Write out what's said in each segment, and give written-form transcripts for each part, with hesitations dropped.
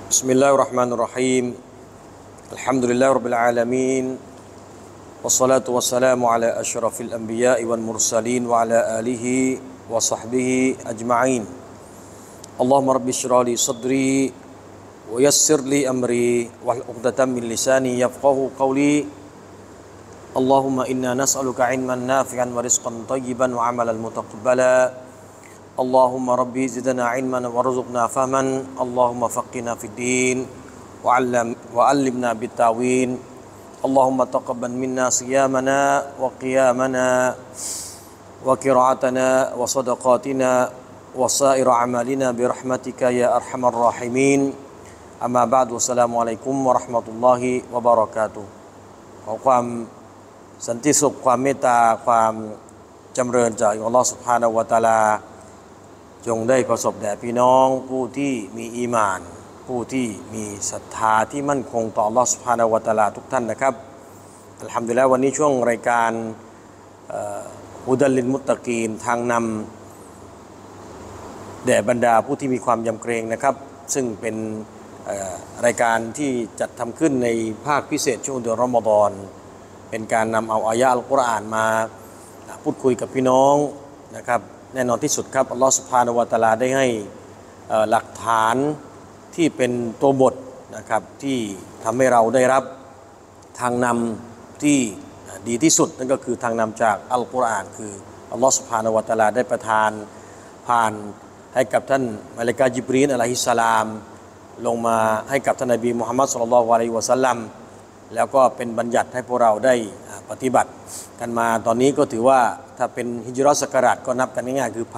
بسم الله الرحمن الرحيم الحمد لله رب العالمين والصلاة والسلام على أشرف الأنبياء والمرسلين وعلى آله وصحبه أجمعين اللهم رب اشرح لي صدري ويسر لي أمري واحلل عقدة من لساني يفقهوا قولي اللهم إنا نسألك علما نافعا ورزقا طيبا وعملا متقبلا اللهم ربي زدنا علما وارزقنا فهما اللهم فقنا في الدين وعلمنا بالتاويل اللهم تقبل منا صيامنا وقيامنا وقراءتنا وصدقاتنا وسائر أعمالنا برحمتك يا أرحم الراحمين أما بعد والسلام عليكم ورحمة الله وبركاته ขอความสันติสุขความเมตตาความจำเริญจากอัลลอฮฺซุบฮานะฮูวะตะอาลาจงได้ประสบแด่พี่น้องผู้ที่มีอีหม่านผู้ที่มีศรัทธาที่มั่นคงต่ออัลลอฮฺซุบฮานะฮูวะตะอาลาทุกท่านนะครับอัลฮัมดุลิลละห์วันนี้ช่วงรายการฮุดัลลิลมุตตะกีนทางนำแด่บรรดาผู้ที่มีความยำเกรงนะครับซึ่งเป็นรายการที่จัดทำขึ้นในภาคพิเศษช่วงเดือนรอมฎอนเป็นการนำเอาอายะห์อัลกุรอานมาพูดคุยกับพี่น้องนะครับแน่นอนที่สุดครับอัลลอฮฺซุบฮานะฮูวะตะอาลาได้ให้หลักฐานที่เป็นตัวบทนะครับที่ทำให้เราได้รับทางนำที่ดีที่สุดนั่นก็คือทางนำจากอัลกุรอานคืออัลลอฮฺซุบฮานะฮูวะตะอาลาได้ประทานผ่านให้กับท่านมะลาอิกะฮ์ญิบรีลอะลัยฮิสสลามลงมาให้กับท่านนบีมุฮัมมัดศ็อลลัลลอฮุอะลัยฮิวะซัลลัมแล้วก็เป็นบัญญัติให้พวกเราได้ปฏิบัติกันมาตอนนี้ก็ถือว่าถ้าเป็นฮิจเราะห์ศักราชก็นับกันง่ายๆคือ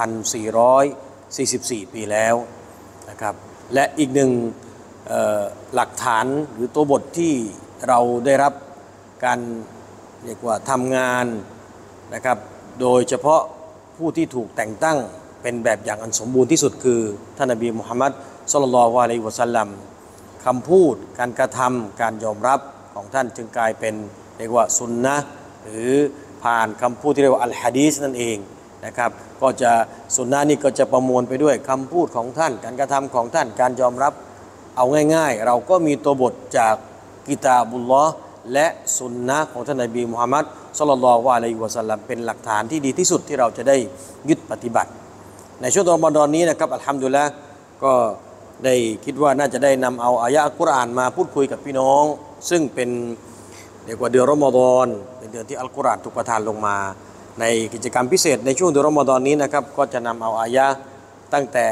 1,444 ปีแล้วนะครับและอีกหนึ่งหลักฐานหรือตัวบทที่เราได้รับการเรียกว่าทำงานนะครับโดยเฉพาะผู้ที่ถูกแต่งตั้งเป็นแบบอย่างอันสมบูรณ์ที่สุดคือท่านนบีมุฮัมมัดศ็อลลัลลอฮุอะลัยฮิวะซัลลัมคำพูดการกระทำการยอมรับของท่านจึงกลายเป็นเรียกว่าซุนนะห์หรือผ่านคำพูดที่เรียกว่าอัลฮะดีษนั่นเองนะครับก็จะซุนนะห์นี่ก็จะประมวลไปด้วยคำพูดของท่านการกระทำของท่านการยอมรับเอาง่ายๆเราก็มีตัวบทจากกิตาบุลลอฮ์และซุนนะห์ของท่านนบีมุฮัมมัดศ็อลลัลลอฮุอะลัยฮิวะซัลลัมเป็นหลักฐานที่ดีที่สุดที่เราจะได้ยึดปฏิบัติในช่วงรอมฎอนนี้นะครับอัลฮัมดุลิลละห์ก็ได้คิดว่าน่าจะได้นำเอาอายะห์อัลกุรอานมาพูดคุยกับพี่น้องซึ่งเป็นเรียกว่าเดือนรอมฎอนเป็นเดือนที่อัลกุรอานถูกประทานลงมาในกิจกรรมพิเศษในช่วงเดือนรอมฎอนนี้นะครับก็จะนำเอาอายะห์ตั้งแต่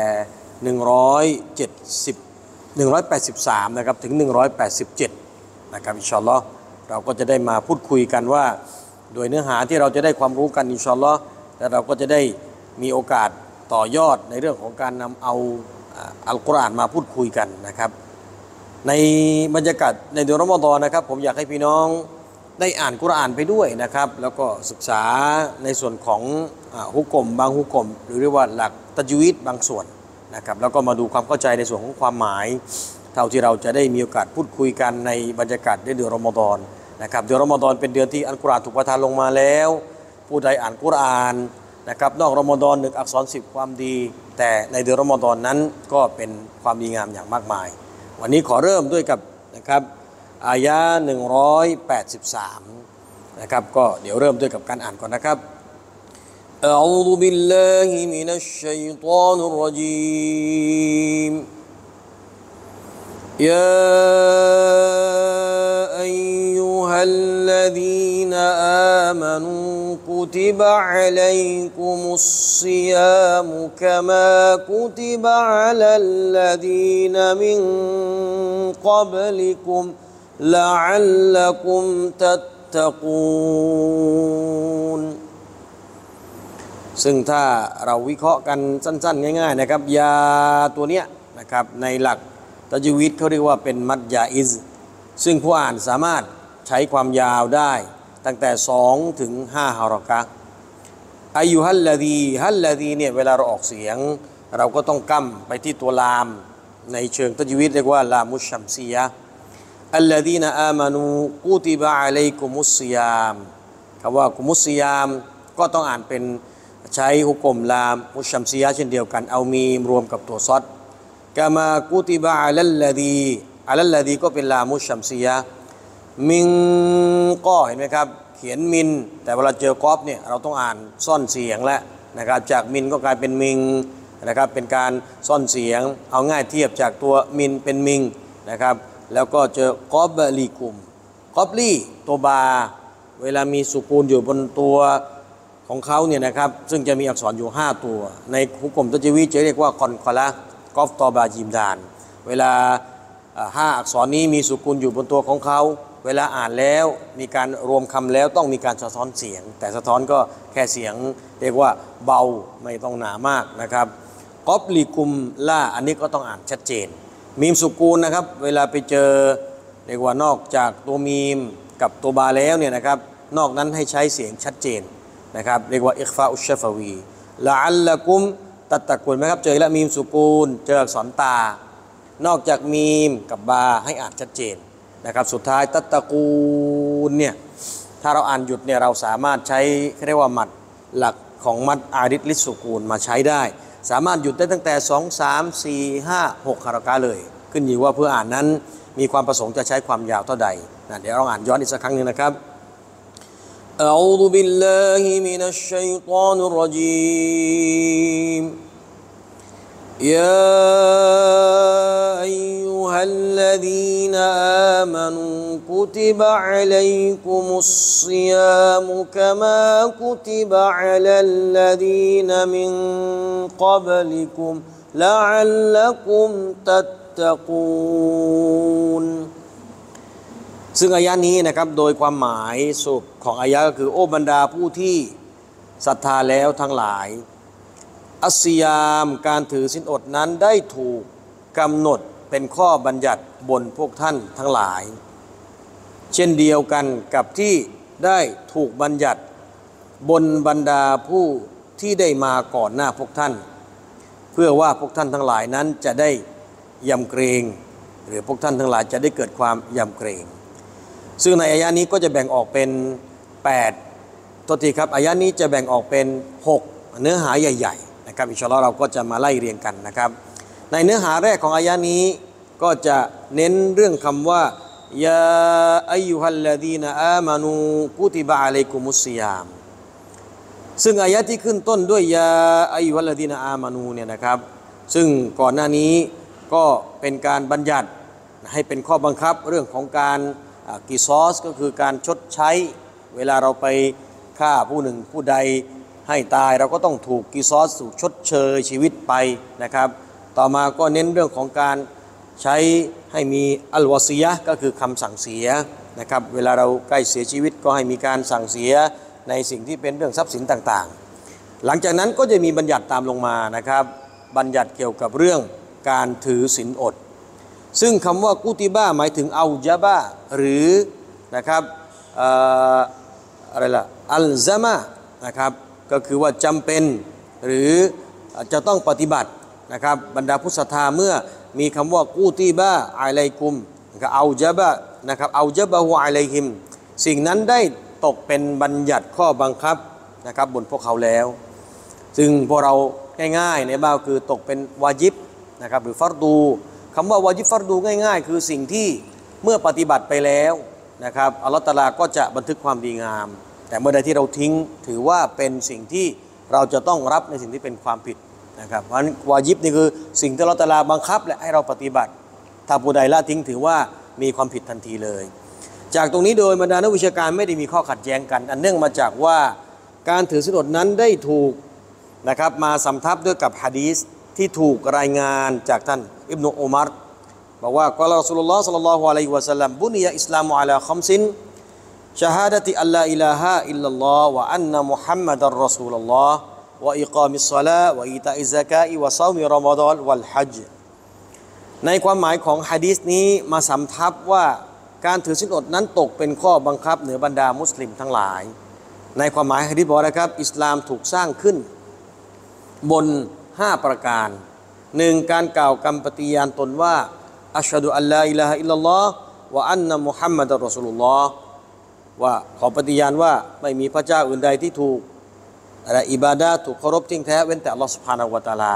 183นะครับถึง187นะครับอินชาอัลลอฮ์เราก็จะได้มาพูดคุยกันว่าโดยเนื้อหาที่เราจะได้ความรู้กันอินชาอัลลอฮ์และเราก็จะได้มีโอกาสต่อยอดในเรื่องของการนำเอาอัลกุรอานมาพูดคุยกันนะครับในบรรยากาศในเดือนรอมฎอนนะครับผมอยากให้พี่น้องได้อ่านกุรอานไปด้วยนะครับแล้วก็ศึกษาในส่วนของฮุกมบางฮุกมหรือเรียกว่าหลักตัจวีดบางส่วนนะครับแล้วก็มาดูความเข้าใจในส่วนของความหมายเท่าที่เราจะได้มีโอกาสพูดคุยกันในบรรยากาศในเดือนรอมฎอนนะครับเดือนรอมฎอนเป็นเดือนที่อัลกุรอานถูกประทานลงมาแล้วผู้ใดอ่านกุรอานนะครับนอกรอมฎอน1อักษร10ความดีแต่ในเดือนรอมฎอนนั้นก็เป็นความดีงามอย่างมากมายวันนี้ขอเริ่มด้วยกับนะครับอายะห์183นะครับก็เดี๋ยวเริ่มด้วยกับการอ่านก่อนนะครับอะอูซุบิลลาฮิมินัชชัยฏอนิรเราะญีมยาอัยยูฮัลลซีนาอามานูกุติบะอะลัยกุมุศศิยามุกะมากุติบะอะลัลลซีนามินกับลิกุมละอัลลักุมตัตตะกูนซึ่งถ้าเราวิเคราะห์กันสั้นๆง่ายๆนะครับยาตัวเนี้ยนะครับในหลักตัจวีดเขาเรียกว่าเป็นมัดยาอิซซึ่งผู้อ่านสามารถใช้ความยาวได้ตั้งแต่2ถึง5ฮารอกะห์อายุฮัลลดีเนี่ยเวลาเราออกเสียงเราก็ต้องกั้มไปที่ตัวลามในเชิงตัจวีดเรียกว่าลามุชชัมซียะอัลลดีนอามานูกุติบะอะลัยกุมุศศิยามคำว่ากุมุศศิยามก็ต้องอ่านเป็นใช้ฮุกมลามมุชชัมซียะเช่นเดียวกันเอามีรวมกับตัวซอดกามากุติบะอัลลดีก็เป็นลามุชชัมซียะมิงก็เห็นไหมครับเขียนมินแต่เวลาเจอกอฟเนี่ยเราต้องอ่านซ่อนเสียงแล้วนะครับจากมินก็กลายเป็นมิงนะครับเป็นการซ่อนเสียงเอาง่ายเทียบจากตัวมินเป็นมิงนะครับแล้วก็เจอกอบลีกุมกอบลีตัวบาเวลามีสุกูนอยู่บนตัวของเขาเนี่ยนะครับซึ่งจะมีอักษรอยู่5ตัวในฮุกกลมตะจวีจะเรียกว่าคอนคอละกอฟตอบาจิมดานเวลา5อักษรนี้มีสุกูนอยู่บนตัวของเขาเวลาอ่านแล้วมีการรวมคำแล้วต้องมีการสะท้อนเสียงแต่สะท้อนก็แค่เสียงเรียกว่าเบาไม่ต้องหนามากนะครับกอบลีกุมล่าอันนี้ก็ต้องอ่านชัดเจนมีมสุกูลนะครับเวลาไปเจอเรียกว่านอกจากตัวมีมกับตัวบาแล้วเนี่ยนะครับนอกนั้นให้ใช้เสียงชัดเจนนะครับเรียกว่าอิคฟาอุชชฟาวีละอัลละกุมตัดตะกุลไหมครับเจอแล้วมีมสุกูลเจออักษรตานอกจากมีมกับบาให้อ่านชัดเจนนะครับสุดท้ายตัดตะกูลเนี่ยถ้าเราอ่านหยุดเนี่ยเราสามารถใช้เรียกว่ามัดหลักของมัดอาริดลิสสุกูลมาใช้ได้สามารถหยุดได้ตั้งแต่2 3 4 5 6ฮารากะเลยขึ้นอยู่ว่าเพื่ออ่านนั้นมีความประสงค์จะใช้ความยาวเท่าใดเดี๋ยวเราอ่านย้อนอีกสักครั้งนึงนะครับอะอูซุบิลลาฮิมินัชชัยฏอนิรเราะญีมيا أيها الذين آمنوا كتب عليكم الصيام كما كتب على الذين من قبلكم لعلكم تتقون ซึ่งอายะนี้นะครับโดยความหมายสุดของอายะก็คือโอ้บรรดาผู้ที่ศรัทธาแล้วทั้งหลายอัศยามการถือศีลอดนั้นได้ถูกกำหนดเป็นข้อบัญญัติบนพวกท่านทั้งหลายเช่นเดียวกันกับที่ได้ถูกบัญญัติบนบรรดาผู้ที่ได้มาก่อนหน้าพวกท่านเพื่อว่าพวกท่านทั้งหลายนั้นจะได้ยำเกรงหรือพวกท่านทั้งหลายจะได้เกิดความยำเกรงซึ่งในอายะนี้ก็จะแบ่งออกเป็น8ตัวทีครับอายะนี้จะแบ่งออกเป็น6เนื้อหาใหญ่ๆนะครับอินชาอัลลอฮ์เราก็จะมาไล่เรียงกันนะครับในเนื้อหาแรกของอายะนี้ก็จะเน้นเรื่องคำว่ายาอัยยุฮัลลดีนอามานูกุติบะอะลัยกุมุสซิยามซึ่งอายะที่ขึ้นต้นด้วยยาอัยยุฮัลลดีนอามานูเนี่ยนะครับซึ่งก่อนหน้านี้ก็เป็นการบัญญัติให้เป็นข้อบังคับเรื่องของการกิซอสก็คือการชดใช้เวลาเราไปฆ่าผู้หนึ่งผู้ใดให้ตายเราก็ต้องถูกกิซอสถูกชดเชยชีวิตไปนะครับต่อมาก็เน้นเรื่องของการใช้ให้มีอัลวาซียะก็คือคำสั่งเสียนะครับเวลาเราใกล้เสียชีวิตก็ให้มีการสั่งเสียในสิ่งที่เป็นเรื่องทรัพย์สินต่างๆหลังจากนั้นก็จะมีบัญญัติตามลงมานะครับบัญญัติเกี่ยวกับเรื่องการถือศีลอดซึ่งคำว่ากุติบะหมายถึงเอาญะบะหรือนะครับอะไรล่ะอัลซะมะนะครับก็คือว่าจำเป็นหรือจะต้องปฏิบัตินะครับบรรดาผู้ศรัทธาเมื่อมีคำว่ากุติบะอะลัยกุมก็เอาญะบะนะครับเอาญะบะฮุอะลัยฮิมสิ่งนั้นได้ตกเป็นบัญญัติข้อบังคับนะครับบนพวกเขาแล้วซึ่งพวกเราง่ายๆในบ้านคือตกเป็นวาญิบนะครับหรือฟัรดูคำว่าวาญิบฟัรดูง่ายๆคือสิ่งที่เมื่อปฏิบัติไปแล้วนะครับอัลลอฮฺตะอาลาก็จะบันทึกความดีงามแต่เมื่อใดที่เราทิ้งถือว่าเป็นสิ่งที่เราจะต้องรับในสิ่งที่เป็นความผิดนะครับเพราะฉะนั้นวาญิบนี่คือสิ่งที่อัลลอฮฺตะอาลาบังคับและให้เราปฏิบัติถ้าผู้ใดละทิ้งถือว่ามีความผิดทันทีเลยจากตรงนี้โดยบรรดานักวิชาการไม่ได้มีข้อขัดแย้งกันอันเนื่องมาจากว่าการถือศีลอดนั้นได้ถูกนะครับมาสำทับด้วยกับหะดีษที่ถูกรายงานจากท่านอิบนุอุมัรบอกว่ากล่าวรอซูลุลลอฮ์ศ็อลลัลลอฮุอะลัยฮิวะซัลลัมบุนียะอิสลามุอะลาคัมซินชะฮาดะติอัลลาอิลาฮะอิลลัลลอฮ์วะอันนะมุฮัมมัดัรรอซูลุลลอฮ์วะอิกามิศศอลาต์วะอีตาอิซซะกาตวะศอมิรอมฎอนวัลฮัจญ์ในความหมายของหะดีษนี้มาสำทับว่าการถือศีลอดนั้นตกเป็นข้อบังคับเหนือบรรดามุสลิมทั้งหลายในความหมายหะดีษบอกนะครับอิสลามถูกสร้างขึ้นบน5ประการ1การกล่าวคำปฏิญาณตนว่าอัชฮะดุอัลลาอิลาฮะอิลลัลลอฮ์วะอันนะมุฮัมมัดอัรรอซูลุลลอฮ์ว่าขอปฏิญาณว่าไม่มีพระเจ้าอื่นใดที่ถูกอิบาดะห์ถูกเคารพจริงแท้เว้นแต่อัลลอฮ์ซุบฮานะฮูวะตะอาลา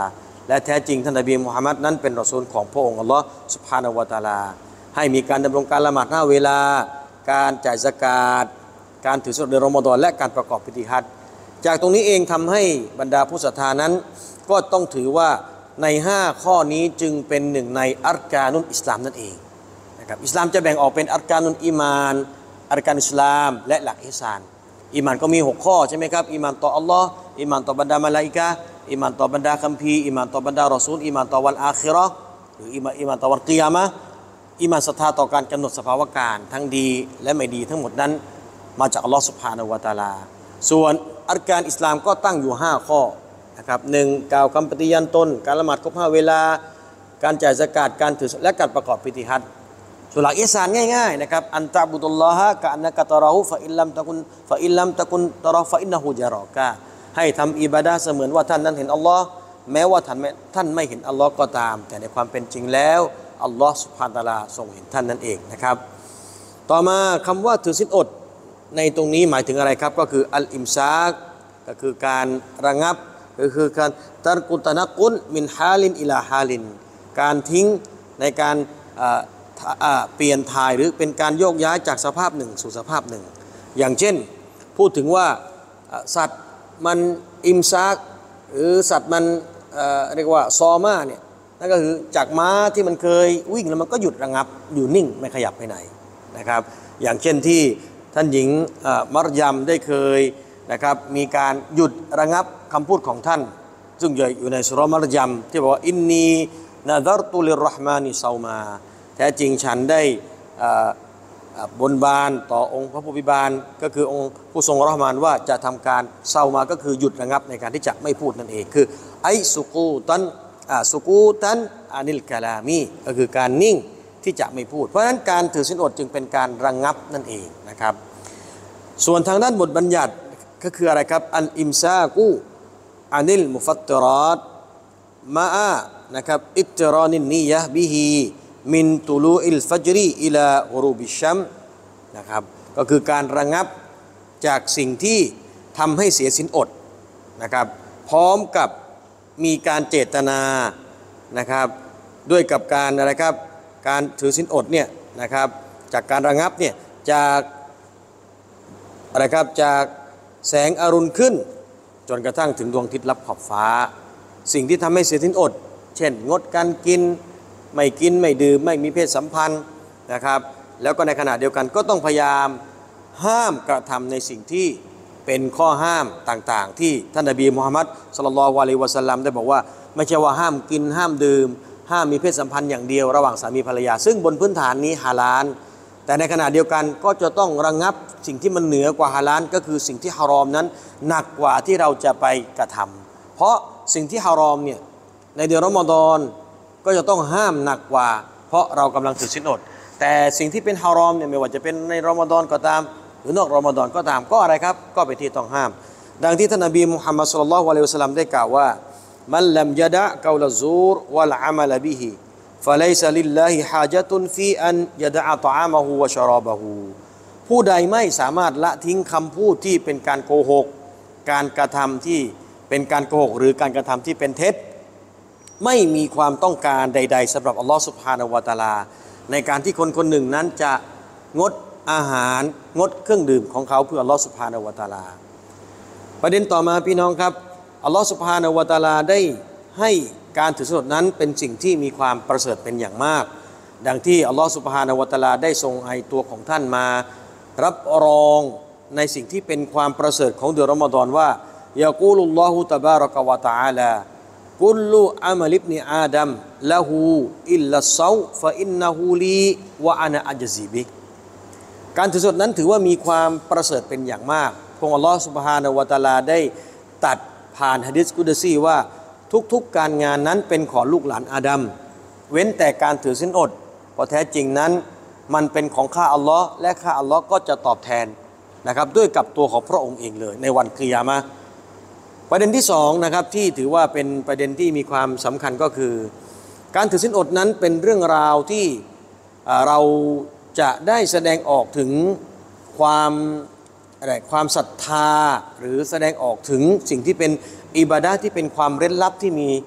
และแท้จริงท่านนบีมุฮัมมัดนั้นเป็นรอซูลของพระองค์อัลลอฮ์ซุบฮานะฮูวะตะอาลาให้มีการดำรงการละหมาด5เวลาการจ่ายซะกาตการถือศีลอดเดือนรอมฎอนและการประกอบพิธีฮัจญ์จากตรงนี้เองทำให้บรรดาผู้ศรัทธานั้นก็ต้องถือว่าใน5ข้อนี้จึงเป็นหนึ่งในอัรกานุลอิสลามนั่นเองนะครับอิสลามจะแบ่งออกเป็นอัรกานุลอีมานอัรกานุลอิสลามและหลักอิหซานอีมานก็มี6ข้อใช่ไหมครับอีมานต่ออัลลอฮ์อีมานต่อบรรดามลาอิกะฮ์อีมานต่อบรรดาคัมภีร์อีมานต่อบรรดารอซูลอีมานต่อวันอาคิเราะห์หรืออีมานต่อวันกิยามะห์อีมานศรัทธาต่อการกำหนดสภาวะการทั้งดีและไม่ดีทั้งหมดนั้นมาจากอัลลอฮ์ซุบฮานะฮูวะตะอาลาส่วนอัรกานอิสลามก็ตั้งอยู่5ข้อนะครับ1กล่าวคำปฏิญาณตนการละหมาดครบ5เวลาการจ่ายซะกาตการถือและการประกอบพิธีฮัจญ์ส่วนหลักอิหซานง่ายๆนะครับอันตะบุดุลลอฮะกะอันนะกะตะเราะฮูฟะอิลลัมตะกุนตะเราะฟะอินนะฮูยะรอกะให้ทำอิบาดะห์เสมือนว่าท่านนั้นเห็นอัลลอฮ์แม้ว่าท่านไม่เห็นอัลลอฮ์ก็ตามแต่ในความเป็นจริงแล้วอัลลอฮ์ซุบฮานะฮูวะตะอาลาทรงเห็นท่านนั่นเองนะครับต่อมาคำว่าถือศีลอดในตรงนี้หมายถึงอะไรครับก็คืออัลอิมซากก็คือการระงับก็คือการตัรกุตะนักุลมินฮาลินอิลาฮาลินการทิ้งในการเปลี่ยนถ่ายหรือเป็นการโยกย้ายจากสภาพหนึ่งสู่สภาพหนึ่งอย่างเช่นพูดถึงว่าสัตว์มันอิมซากหรือสัตว์มันเรียกว่าซอมาเนี่ยนั่นก็คือจากม้าที่มันเคยวิ่งแล้วมันก็หยุดระงับอยู่นิ่งไม่ขยับไปไหนนะครับอย่างเช่นที่ท่านหญิงมารยมได้เคยนะครับมีการหยุดระงับคำพูดของท่านซึ่งอยู่ในสุเราะห์มารยมที่บอกว่าอินนีนาซัรตุลิรเราะห์มานิซอมาแท้จริงฉันได้บนบานต่อองค์พระผู้อภิบาลก็คือองค์ผู้ทรงเราะห์มานว่าจะทำการเซามาก็คือหยุดระงับในการที่จะไม่พูดนั่นเองคือไอสุกูตันอานิลกะลามีก็คือการนิ่งที่จะไม่พูดเพราะฉะนั้นการถือศีลอดจึงเป็นการระงับนั่นเองนะครับส่วนทางด้านบทบัญญัติก็คืออะไรครับอันอิมซากูอานิลมุฟัตตรอตมาอะนะครับอิตรอนินนียะบิฮีมินตุลูอิลฟัจรีอิลากุรูบิชัมนะครับก็คือการระงับจากสิ่งที่ทำให้เสียศีลอดนะครับพร้อมกับมีการเจตนานะครับด้วยกับการอะไรครับการถือศีลอดเนี่ยนะครับจากการระงับเนี่ยจากอะไรครับจากแสงอรุณขึ้นจนกระทั่งถึงดวงอาทิตย์ลับขอบฟ้าสิ่งที่ทำให้เสียศีลอดเช่นงดการกินไม่ดื่มไม่มีเพศสัมพันธ์นะครับแล้วก็ในขณะเดียวกันก็ต้องพยายามห้ามกระทำในสิ่งที่เป็นข้อห้ามต่างๆที่ท่านนบีมุฮัมมัดศ็อลลัลลอฮุอะลัยฮิวะซัลลัมได้บอกว่าไม่ใช่ว่าห้ามกินห้ามดื่มห้ามมีเพศสัมพันธ์อย่างเดียวระหว่างสามีภรรยาซึ่งบนพื้นฐานนี้ฮาลาลแต่ในขณะเดียวกันก็จะต้องระงับสิ่งที่มันเหนือกว่าฮาลาลก็คือสิ่งที่ฮารอมนั้นหนักกว่าที่เราจะไปกระทำเพราะสิ่งที่ฮารอมเนี่ยในเดือนรอมฎอนก็จะต้องห้ามหนักกว่าเพราะเรากำลังถือศีลอดแต่สิ่งที่เป็นฮารอมเนี่ยไม่ว่าจะเป็นในรอมฎอนก็ตามหรือนอกรอมฎอนก็ตามก็อะไรครับก็เป็นที่ต้องห้ามดังที่ท่านนบีมุฮัมมัดศ็อลลัลลอฮุอะลัยฮิวะซัลลัมได้กล่าวว่ามันลัมยะดะกอลซูรวัลอะมัลบิฮิฟะลัยซะลิลลาฮิฮาญะตุนฟีอันยะดะอะตออามะฮูวะชะรอบะฮูผู้ใดไม่สามารถละทิ้งคำพูดที่เป็นการโกหกการกระทำที่เป็นการโกหกหรือการกระทำที่เป็นเท็จไม่มีความต้องการใดๆสำหรับอัลลอฮฺซุบฮานะฮูวะตะอาลาในการที่คนคนหนึ่งนั้นจะงดอาหารงดเครื่องดื่มของเขาเพื่ออัลลอฮฺซุบฮานะฮูวะตะอาลาประเด็นต่อมาพี่น้องครับอัลลอฮฺซุบฮานะฮูวะตะอาลาได้ให้การถือศีลอดนั้นเป็นสิ่งที่มีความประเสริฐเป็นอย่างมากดังที่อัลลอฮฺซุบฮานะฮูวะตะอาลาได้ทรงให้ตัวของท่านมารับรองในสิ่งที่เป็นความประเสริฐของเดือนรอมฎอนว่ายะกูลุลลอฮุตะบารักะวะตะอาลากุลลุอามัลิบนิอาดัมละหูอิลลัสเซาฟะอินนะฮูลีวะอานะอัจซีบิการถือศีลอดนั้นถือว่ามีความประเสริฐเป็นอย่างมากพระองค์อัลลอฮฺซุบฮานะฮูวะตะอาลาได้ตัดผ่านหะดีษกุดซีว่าทุกๆการงานนั้นเป็นของลูกหลานอาดัมเว้นแต่การถือศีลอดเพราะแท้จริงนั้นมันเป็นของข้าอัลลอฮ์และข้าอัลลอฮ์ก็จะตอบแทนนะครับด้วยกับตัวของพระองค์เองเลยในวันกิยามะห์ประเด็นที่สองนะครับที่ถือว่าเป็นประเด็นที่มีความสำคัญก็คือการถือศีลอดนั้นเป็นเรื่องราวที่เราจะได้แสดงออกถึงความศรัทธาหรือแสดงออกถึงสิ่งที่เป็นอิบาดะห์ที่เป็นความเร้นลับที่มี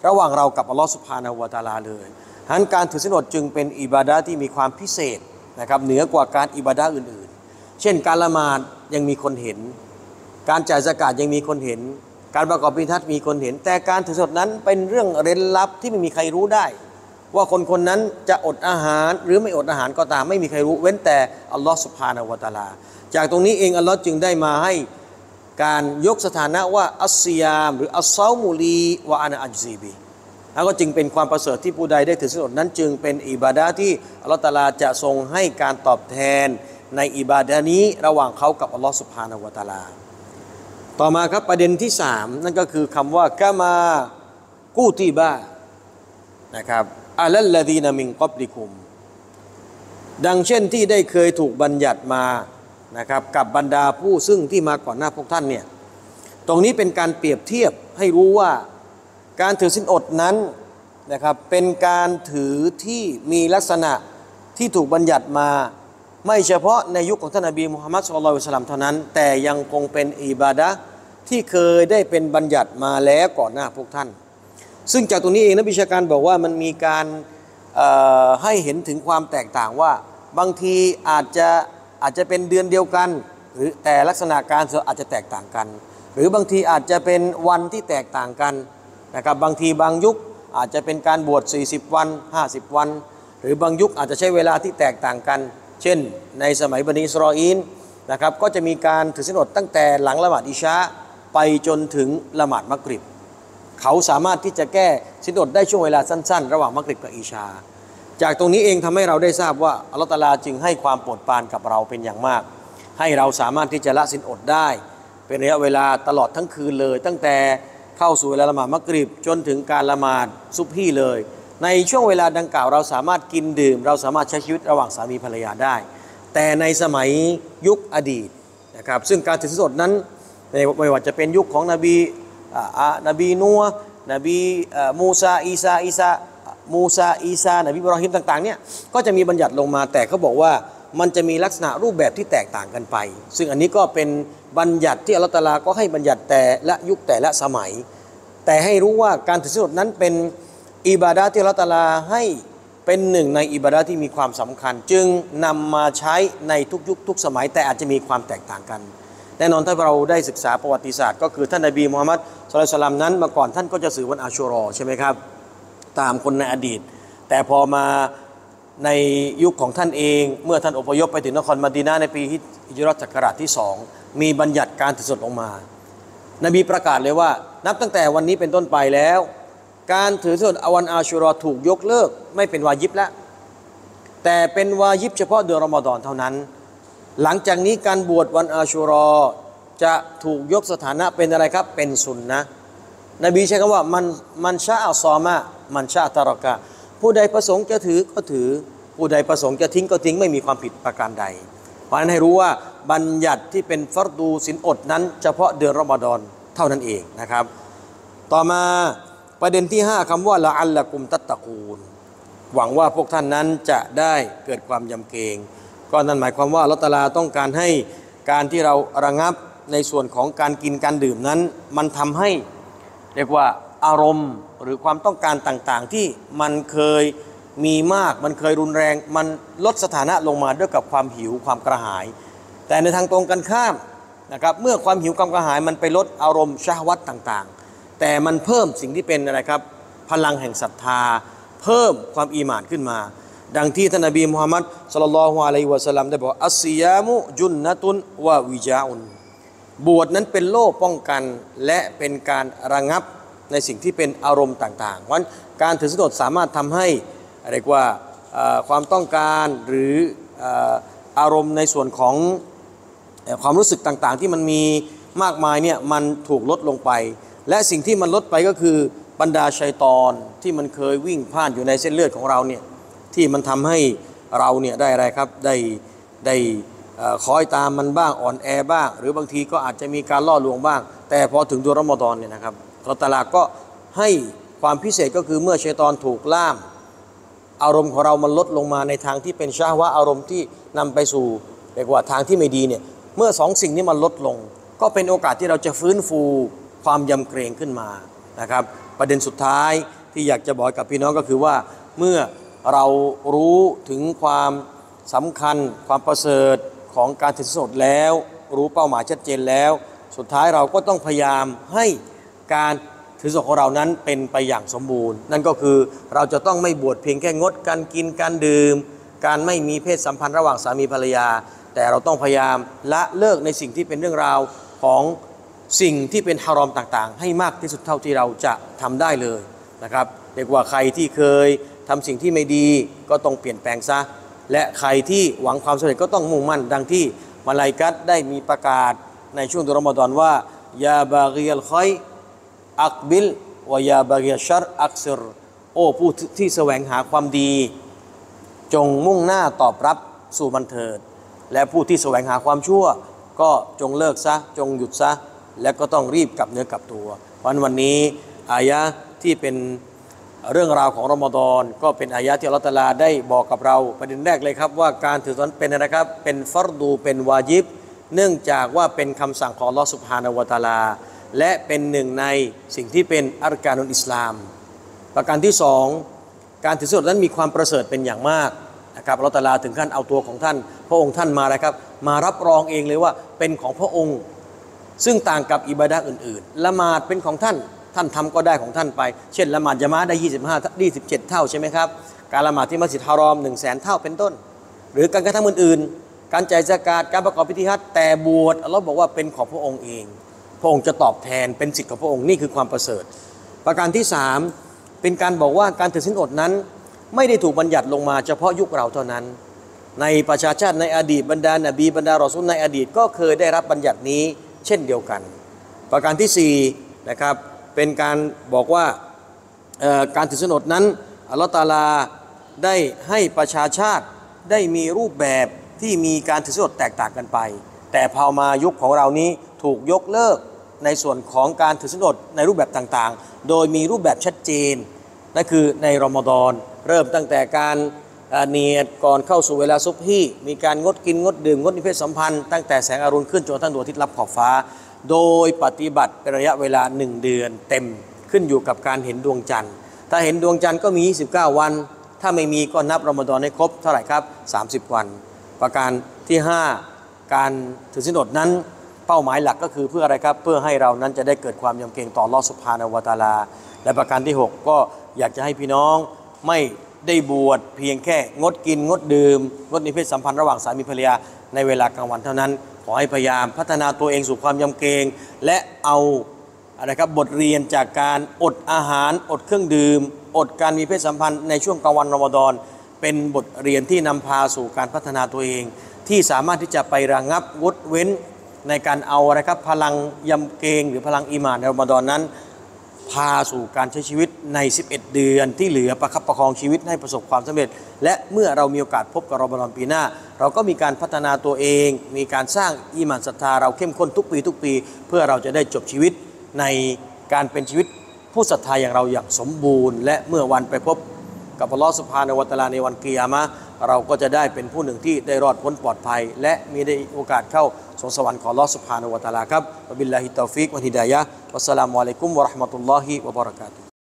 ระหว่างเรากับอัลลอฮฺซุบฮานะฮูวะตะอาลาเลยฉะนั้นการถือศีลอดจึงเป็นอิบาดะห์ที่มีความพิเศษนะครับเหนือกว่าการอิบาดะห์อื่นๆเช่นการละหมาดยังมีคนเห็นการจ่ายซะกาตยังมีคนเห็นการประกอบพิธีมีคนเห็นแต่การถือศีลอดนั้นเป็นเรื่องเร้นลับที่ไม่มีใครรู้ได้ว่าคนคนนั้นจะอดอาหารหรือไม่อดอาหารก็ตามไม่มีใครรู้เว้นแต่อัลลอฮฺซุบฮานะฮูวะตะอาลาจากตรงนี้เองอัลลอฮฺจึงได้มาให้การยกสถานะว่าอัสซิยามหรืออัสซอมุลีวะอานะอัจซีบีแล้วก็จึงเป็นความประเสริฐที่ผู้ใดได้ถือศีลอดนั้นจึงเป็นอิบาดะห์ที่อัลลอฮฺตะอาลาจะทรงให้การตอบแทนในอิบาดะห์นี้ระหว่างเขากับอัลลอฮฺซุบฮานะฮูวะตะอาลาต่อมาครับประเด็นที่3นั่นก็คือคำว่ากะมากูติบะนะครับอัลลดีนมินกับลิคุมดังเช่นที่ได้เคยถูกบัญญัติมานะครับกับบรรดาผู้ซึ่งที่มาก่อนหน้าพวกท่านเนี่ยตรงนี้เป็นการเปรียบเทียบให้รู้ว่าการถือศีลอดนั้นนะครับเป็นการถือที่มีลักษณะที่ถูกบัญญัติมาไม่เฉพาะในยุคของท่านนบีมุฮัมมัดศ็อลลัลลอฮุอะลัยฮิวะซัลลัมเท่านั้นแต่ยังคงเป็นอิบาดะห์ที่เคยได้เป็นบัญญัติมาแล้วก่อนหน้าพวกท่านซึ่งจากตรงนี้เองนักวิชาการบอกว่ามันมีการให้เห็นถึงความแตกต่างว่าบางทีอาจจะเป็นเดือนเดียวกันหรือแต่ลักษณะการอาจจะแตกต่างกันหรือบางทีอาจจะเป็นวันที่แตกต่างกันนะครับบางทีบางยุคอาจจะเป็นการบวช40วัน50วันหรือบางยุคอาจจะใช้เวลาที่แตกต่างกันเช่นในสมัยบันิอิสราอีลนะครับก็จะมีการถือศีลอดตั้งแต่หลังละหมาดอิชาไปจนถึงละหมาดมักริบเขาสามารถที่จะแก้ศีลอดได้ช่วงเวลาสั้นๆระหว่างมักริบกับอิชาจากตรงนี้เองทำให้เราได้ทราบว่าอัลลอฮฺตะอาลาจึงให้ความโปรดปรานกับเราเป็นอย่างมากให้เราสามารถที่จะละศีลอดได้เป็นระยะเวลาตลอดทั้งคืนเลยตั้งแต่เข้าสู่เวลาละหมาดมักริบจนถึงการละหมาดซุบฮีเลยในช่วงเวลาดังกล่าวเราสามารถกินดื่มเราสามารถใช้ชีวิตระหว่างสามีภรรยาได้แต่ในสมัยยุคอดีตนะครับซึ่งการถือศีลอดนั้นไม่ว่าจะเป็นยุคของนบีนัวนบีมูซาอีซานบีอิบราฮิมต่างๆเนี่ยก็จะมีบัญญัติลงมาแต่เขาบอกว่ามันจะมีลักษณะรูปแบบที่แตกต่างกันไปซึ่งอันนี้ก็เป็นบัญญัติที่อัลเลาะห์ตะอาลาก็ให้บัญญัติแต่ละยุคแต่ละสมัยแต่ให้รู้ว่าการถือศีลอดนั้นเป็นอิบาดะห์ที่อัลเลาะห์ตะอาลาให้เป็นหนึ่งในอิบาดะห์ที่มีความสำคัญจึงนำมาใช้ในทุกยุคทุกสมัยแต่อาจจะมีความแตกต่างกันแน่นอนถ้าเราได้ศึกษาประวัติศาสตร์ก็คือท่านนบีมุฮัมมัดศ็อลลัลลอฮุอะลัยฮิวะซัลลัมนั้นเมื่อก่อนท่านก็จะถือวันอาชูรอใช่ไหมครับตามคนในอดีตแต่พอมาในยุคของท่านเองเมื่อท่านอพยพไปถึงนครมะดีนะห์ในปีฮิจเราะห์ศักราชที่2มีบัญญัติการถือศีลอดออกมานบีประกาศเลยว่านับตั้งแต่วันนี้เป็นต้นไปแล้วการถือศีลอดวันอาชูรอถูกยกเลิกไม่เป็นวาญิบแล้วแต่เป็นวาญิบเฉพาะเดือนรอมฎอนเท่านั้นหลังจากนี้การบวชวันอาชูรอจะถูกยกสถานะเป็นอะไรครับเป็นสุนนะนบีใช้คำว่ามันชาอัลซอมะมันชาอัตรอกะผู้ใดประสงค์จะถือก็ถือผู้ใดประสงค์จะทิ้งก็ทิ้งไม่มีความผิดประการใดเพราะฉะนั้นให้รู้ว่าบัญญัติที่เป็นฟัรดูศีลอดนั้นเฉพาะเดือนรอมฎอนเท่านั้นเองนะครับต่อมาประเด็นที่5คำว่าละอัลละกุมตัตตะกูลหวังว่าพวกท่านนั้นจะได้เกิดความยำเกรงก็นั่นหมายความว่าอัลเลาะห์ตะอาลาต้องการให้การที่เราระงับในส่วนของการกินการดื่มนั้นมันทำให้เรียกว่าอารมณ์หรือความต้องการต่างๆที่มันเคยมีมากมันเคยรุนแรงมันลดสถานะลงมาด้วยกับความหิวความกระหายแต่ในทางตรงกันข้ามนะครับเมื่อความหิวความกระหายมันไปลดอารมณ์ชะฮวัตต่างๆแต่มันเพิ่มสิ่งที่เป็นอะไรครับพลังแห่งศรัทธาเพิ่มความอีหม่านขึ้นมาดังที่ท่านนบีมุฮัมมัดศ็อลลัลลอฮุอะลัยฮิวะซัลลัมได้บอกอัสซิยามุจุนนะตุนวะวิจาอุนบวชนั้นเป็นโล่ป้องกันและเป็นการระงับในสิ่งที่เป็นอารมณ์ต่างๆเพราะการถือศีลอดสามารถทำให้เรียกว่าความต้องการหรืออารมณ์ในส่วนของความรู้สึกต่างๆที่มันมีมากมายเนี่ยมันถูกลดลงไปและสิ่งที่มันลดไปก็คือบรรดาชัยฏอนที่มันเคยวิ่งผ่านอยู่ในเส้นเลือดของเราเนี่ยที่มันทำให้เราเนี่ยได้อะไรครับได้คอยตามมันบ้างอ่อนแอบ้างหรือบางทีก็อาจจะมีการล่อลวงบ้างแต่พอถึงเดือนรอมฎอนเนี่ยนะครับอัลเลาะห์ตะอาลาก็ให้ความพิเศษก็คือเมื่อชัยฏอนถูกล่ามอารมณ์ของเรามันลดลงมาในทางที่เป็นชะฮวะอารมณ์ที่นำไปสู่เรียกว่าทางที่ไม่ดีเนี่ยเมื่อ2สิ่งนี้มันลดลงก็เป็นโอกาสที่เราจะฟื้นฟูความยำเกรงขึ้นมานะครับประเด็นสุดท้ายที่อยากจะบอกกับพี่น้องก็คือว่าเมื่อเรารู้ถึงความสำคัญความประเสริฐของการถือศีลอดแล้วรู้เป้าหมายชัดเจนแล้วสุดท้ายเราก็ต้องพยายามให้การถือศีลของเรานั้นเป็นไปอย่างสมบูรณ์นั่นก็คือเราจะต้องไม่บวชเพียงแค่งดการกินการดื่มการไม่มีเพศสัมพันธ์ระหว่างสามีภรรยาแต่เราต้องพยายามละเลิกในสิ่งที่เป็นเรื่องราวของสิ่งที่เป็นฮารอมต่างๆให้มากที่สุดเท่าที่เราจะทำได้เลยนะครับเรียกว่าใครที่เคยทำสิ่งที่ไม่ดีก็ต้องเปลี่ยนแปลงซะและใครที่หวังความสำเร็จก็ต้องมุ่งมั่นดังที่มลาอิกะฮ์ได้มีประกาศในช่วงเดือนรอมฎอนว่ายาบากียัลค็อยอักบิลวะยาบากียัชชัรอักซิรโอ้ผู้ที่แสวงหาความดีจงมุ่งหน้าตอบรับสู่มันเถิดและผู้ที่แสวงหาความชั่วก็จงเลิกซะจงหยุดซะและก็ต้องรีบกลับเนื้อกลับตัววันนี้อายะที่เป็นเรื่องราวของรอมฎอนก็เป็นอายะที่อัลเลาะห์ตะอาลาได้บอกกับเราประเด็นแรกเลยครับว่าการถือศีลเป็นนะครับเป็นฟัรดูเป็นวาญิบเนื่องจากว่าเป็นคำสั่งของอัลเลาะห์ซุบฮานะฮูวะตะอาลาและเป็นหนึ่งในสิ่งที่เป็นอัรกานุลอิสลามประการที่สองการถือศีลนั้นมีความประเสริฐเป็นอย่างมากนะครับอัลเลาะห์ตะอาลาถึงขั้นเอาตัวของท่านพระองค์ท่านมานะครับมารับรองเองเลยว่าเป็นของพระองค์ซึ่งต่างกับอิบาดะห์อื่นๆละหมาดเป็นของท่านทำก็ได้ของท่านไปเช่นละหมาดญะมาอะห์ได้27 เท่าใช่ไหมครับการละหมาดที่มัสยิดฮารอม100,000 เท่าเป็นต้นหรือการกระทำอื่นๆการจ่ายซะกาตการประกอบพิธีฮัจญ์แต่บวชอัลเลาะห์บอกว่าเป็นของพระองค์เองพระองค์จะตอบแทนเป็นสิทธิ์ของพระองค์นี่คือความประเสริฐประการที่3เป็นการบอกว่าการถือศีลอดนั้นไม่ได้ถูกบัญญัติลงมาเฉพาะยุคเราเท่านั้นในประชาชาติในอดีตบรรดานบีบรรดารอซูลในอดีตก็เคยได้รับบัญญัตินี้เช่นเดียวกันประการที่4นะครับเป็นการบอกว่าการถือศีลอดนั้นอัลเลาะห์ตะอาลาได้ให้ประชาชาติได้มีรูปแบบที่มีการถือศีลอดแตกต่างกันไปแต่พอมายุคของเรานี้ถูกยกเลิกในส่วนของการถือศีลอดในรูปแบบต่างๆโดยมีรูปแบบชัดเจนนั่นคือในรอมฎอนเริ่มตั้งแต่การเนียดก่อนเข้าสู่เวลาซุบฮีมีการงดกินงดดื่มงดมีเพศสัมพันธ์ตั้งแต่แสงอรุณขึ้นจนกระทั่งดวงอาทิตย์ลับขอบฟ้าโดยปฏิบัติเป็นระยะเวลา1 เดือนเต็มขึ้นอยู่กับการเห็นดวงจันทร์ถ้าเห็นดวงจันทร์ก็มี29 วันถ้าไม่มีก็นับรอมฎอนให้ครบเท่าไหร่ครับ30 วันประการที่5การถือศีลอดนั้นเป้าหมายหลักก็คือเพื่ออะไรครับเพื่อให้เรานั้นจะได้เกิดความยำเกรงต่ออัลเลาะห์ซุบฮานะฮูวะตะอาลาและประการที่6ก็อยากจะให้พี่น้องไม่ได้บวชเพียงแค่งดกินงดดื่มงดมีเพศสัมพันธ์ระหว่างสามีภรรยาในเวลากลางวันเท่านั้นขอให้พยายามพัฒนาตัวเองสู่ความยำเกรงและเอาอะไรครับบทเรียนจากการอดอาหารอดเครื่องดื่มอดการมีเพศสัมพันธ์ในช่วงกลางวันรอมฎอนเป็นบทเรียนที่นำพาสู่การพัฒนาตัวเองที่สามารถที่จะไประงับงดเว้นในการเอาอะไรครับพลังยำเกรงหรือพลังอีหม่านในรอมฎอนนั้นพาสู่การใช้ชีวิตใน11 เดือนที่เหลือประคับประคองชีวิตให้ประสบความสำเร็จและเมื่อเรามีโอกาสพบกับรอมฎอนปีหน้าเราก็มีการพัฒนาตัวเองมีการสร้างอีหม่านศรัทธาเราเข้มข้นทุกปีเพื่อเราจะได้จบชีวิตในการเป็นชีวิตผู้ศรัทธาอย่างเราอย่างสมบูรณ์และเมื่อวันไปพบกับอัลเลาะห์ซุบฮานะฮูวะตะอาลาในวันกิยามะห์เราก็จะได้เป็นผู้หนึ่งที่ได้รอดพ้นปลอดภัยและมีได้โอกาสเข้าสวงสวรรค์ของอัลเลาะห์ซุบฮานะฮูวะตะอาลาครับวะบิลลาฮิตตอฟิกวะฮิดายะฮ์วัสสลามุอะลัยกุมวะเราะห์มะตุลลอฮิวะบะเราะกาตุฮ์